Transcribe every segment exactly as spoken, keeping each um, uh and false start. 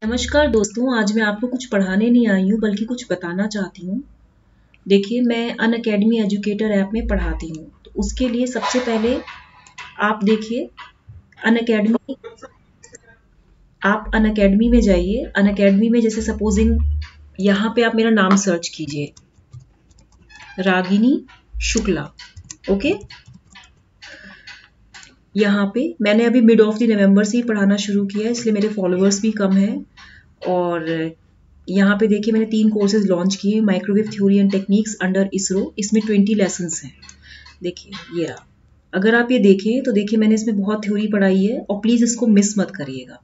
नमस्कार दोस्तों, आज मैं आपको कुछ पढ़ाने नहीं आई हूँ बल्कि कुछ बताना चाहती हूँ। देखिए, मैं अनअकैडमी एजुकेटर ऐप में पढ़ाती हूँ, तो उसके लिए सबसे पहले आप देखिए अनअकैडमी आप अनअकैडमी में जाइए। अनअकैडमी में जैसे सपोजिंग यहाँ पे आप मेरा नाम सर्च कीजिए, रागिनी शुक्ला। ओके, यहाँ पे मैंने अभी मिड ऑफ द नवंबर से ही पढ़ाना शुरू किया है, इसलिए मेरे फॉलोअर्स भी कम हैं। और यहाँ पे देखिए मैंने तीन कोर्सेज लॉन्च किए, microwave theory and techniques under ISRO. इसमें ट्वेंटी लेसन्स हैं। देखिए ये रहा। अगर आप ये देखें तो देखिए मैंने इसमें बहुत थ्योरी पढ़ाई है, और प्लीज़ इसको मिस मत करिएगा।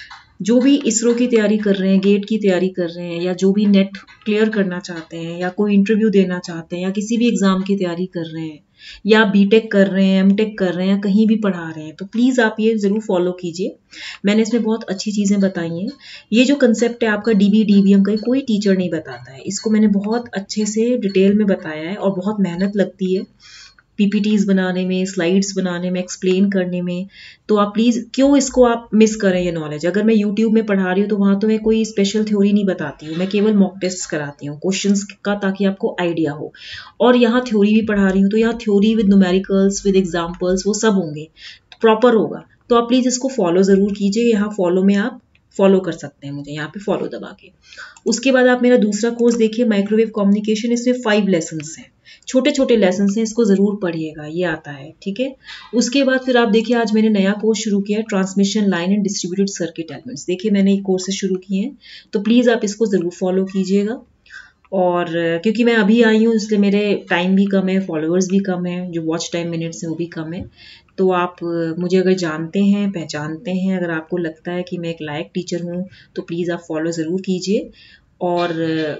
जो भी इसरो की तैयारी कर रहे हैं, गेट की तैयारी कर रहे हैं, या जो भी नेट क्लियर करना चाहते हैं, या कोई इंटरव्यू देना चाहते हैं, या किसी भी एग्जाम की तैयारी कर रहे हैं, या बीटेक कर रहे हैं, एमटेक कर रहे हैं, या कहीं भी पढ़ा रहे हैं, तो प्लीज़ आप ये ज़रूर फॉलो कीजिए। मैंने इसमें बहुत अच्छी चीज़ें बताई हैं। ये जो कंसेप्ट है आपका डीबी डीवीएम का, कोई टीचर नहीं बताता है। इसको मैंने बहुत अच्छे से डिटेल में बताया है, और बहुत मेहनत लगती है पीपीटीज बनाने में, स्लाइड्स बनाने में, एक्सप्लेन करने में। तो आप प्लीज़ क्यों इसको आप मिस करें ये नॉलेज। अगर मैं यूट्यूब में पढ़ा रही हूँ तो वहाँ तो मैं कोई स्पेशल थ्योरी नहीं बताती हूँ, मैं केवल मॉक टेस्ट कराती हूँ क्वेश्चंस का, ताकि आपको आइडिया हो। और यहाँ थ्योरी भी पढ़ा रही हूँ, तो यहाँ theory with numericals with examples वो सब होंगे, प्रॉपर होगा। तो आप प्लीज़ इसको फॉलो ज़रूर कीजिए। यहाँ फॉलो में आप फॉलो कर सकते हैं मुझे, यहाँ पे फॉलो दबा के। उसके बाद आप मेरा दूसरा कोर्स देखिए, माइक्रोवेव कम्युनिकेशन। इसमें फाइव लेसन्स हैं, छोटे छोटे लेसन हैं, इसको ज़रूर पढ़िएगा, ये आता है, ठीक है। उसके बाद फिर आप देखिए आज मैंने नया कोर्स शुरू किया है, transmission line and distributed circuit elements. देखिए मैंने ये कोर्सेज शुरू किए हैं, तो प्लीज़ आप इसको ज़रूर फॉलो कीजिएगा। और क्योंकि मैं अभी आई हूँ इसलिए मेरे टाइम भी कम है, फॉलोअर्स भी कम है, जो वॉच टाइम मिनट्स हैं वो भी कम है। तो आप मुझे अगर जानते हैं, पहचानते हैं, अगर आपको लगता है कि मैं एक लायक टीचर हूँ, तो प्लीज़ आप फॉलो ज़रूर कीजिए। और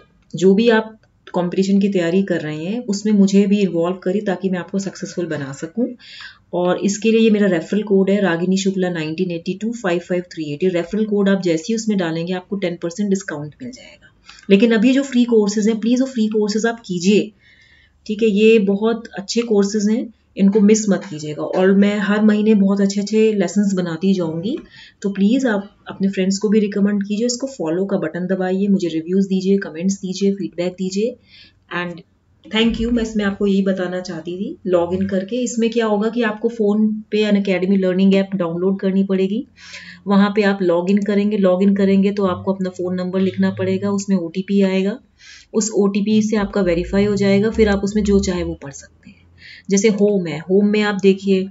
जो भी आप कंपटीशन की तैयारी कर रहे हैं उसमें मुझे भी इन्वॉल्व करिए, ताकि मैं आपको सक्सेसफुल बना सकूं। और इसके लिए ये मेरा रेफरल कोड है, Ragini Shukla nineteen eighty two five five three eight. ये रेफरल कोड आप जैसे ही उसमें डालेंगे आपको टेन परसेंट डिस्काउंट मिल जाएगा। लेकिन अभी जो फ्री कोर्सेज हैं, प्लीज़ वो फ्री कोर्सेज आप कीजिए, ठीक है। ये बहुत अच्छे कोर्सेज हैं, इनको मिस मत कीजिएगा। और मैं हर महीने बहुत अच्छे अच्छे लेसन्स बनाती जाऊंगी, तो प्लीज़ आप अपने फ्रेंड्स को भी रिकमेंड कीजिए। इसको फॉलो का बटन दबाइए, मुझे रिव्यूज़ दीजिए, कमेंट्स दीजिए, फीडबैक दीजिए। And thank you. मैं इसमें आपको यही बताना चाहती थी, लॉग इन करके इसमें क्या होगा कि आपको फ़ोन पे अनअकैडमी लर्निंग ऐप डाउनलोड करनी पड़ेगी। वहाँ पे आप लॉग इन करेंगे लॉग इन करेंगे तो आपको अपना फ़ोन नंबर लिखना पड़ेगा, उसमें ओ टी पी आएगा, उस ओ टी पी से आपका वेरीफाई हो जाएगा। फिर आप उसमें जो चाहे वो पढ़ सकते हैं। जैसे होम है, होम में आप देखिए,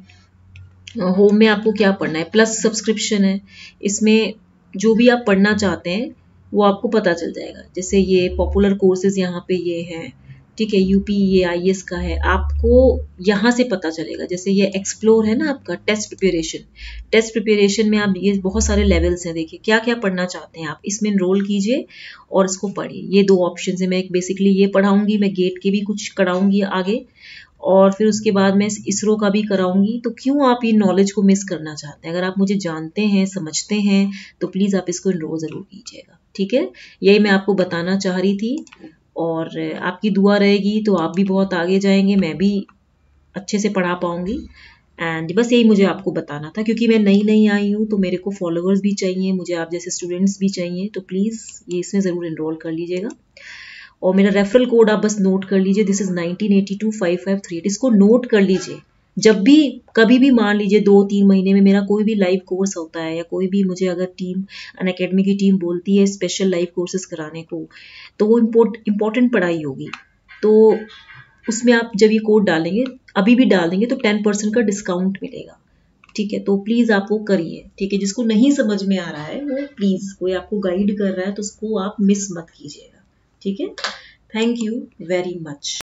होम में आपको क्या पढ़ना है, प्लस सब्सक्रिप्शन है। इसमें जो भी आप पढ़ना चाहते हैं वो आपको पता चल जाएगा। जैसे ये पॉपुलर कोर्सेज यहाँ पे ये हैं, ठीक है, यूपी ये आई एस का है, आपको यहाँ से पता चलेगा। जैसे ये एक्सप्लोर है ना आपका, टेस्ट प्रिपरेशन। टेस्ट प्रिपरेशन में आप ये बहुत सारे लेवल्स हैं, देखिए क्या क्या पढ़ना चाहते हैं आप, इसमें इनरोल कीजिए और इसको पढ़िए। ये दो ऑप्शन है, मैं एक बेसिकली ये पढ़ाऊंगी, मैं गेट के भी कुछ कराऊंगी आगे, और फिर उसके बाद मैं इसरो का भी कराऊंगी। तो क्यों आप ये नॉलेज को मिस करना चाहते हैं? अगर आप मुझे जानते हैं, समझते हैं, तो प्लीज़ आप इसको इनरोल ज़रूर कीजिएगा, ठीक है। यही मैं आपको बताना चाह रही थी, और आपकी दुआ रहेगी तो आप भी बहुत आगे जाएंगे, मैं भी अच्छे से पढ़ा पाऊंगी। एंड बस यही मुझे आपको बताना था, क्योंकि मैं नई नई आई हूँ तो मेरे को फॉलोअर्स भी चाहिए, मुझे आप जैसे स्टूडेंट्स भी चाहिए। तो प्लीज़ ये इसमें ज़रूर इनरोल कर लीजिएगा। और मेरा रेफरल कोड आप बस नोट कर लीजिए, this is nineteen eighty two five five three eight. इसको नोट कर लीजिए। जब भी कभी भी मान लीजिए दो तीन महीने में मेरा कोई भी लाइव कोर्स होता है, या कोई भी मुझे अगर टीम अनअकैडमी की टीम बोलती है स्पेशल लाइव कोर्सेज कराने को, तो वो इम्पोर्टेंट पढ़ाई होगी, तो उसमें आप जब ये कोड डालेंगे, अभी भी डाल देंगे, तो टेन परसेंट का डिस्काउंट मिलेगा, ठीक है। तो प्लीज़ आप वो करिए, ठीक है। जिसको नहीं समझ में आ रहा है वो प्लीज़, कोई आपको गाइड कर रहा है तो उसको आप मिस मत कीजिएगा, ठीक है। Thank you very much.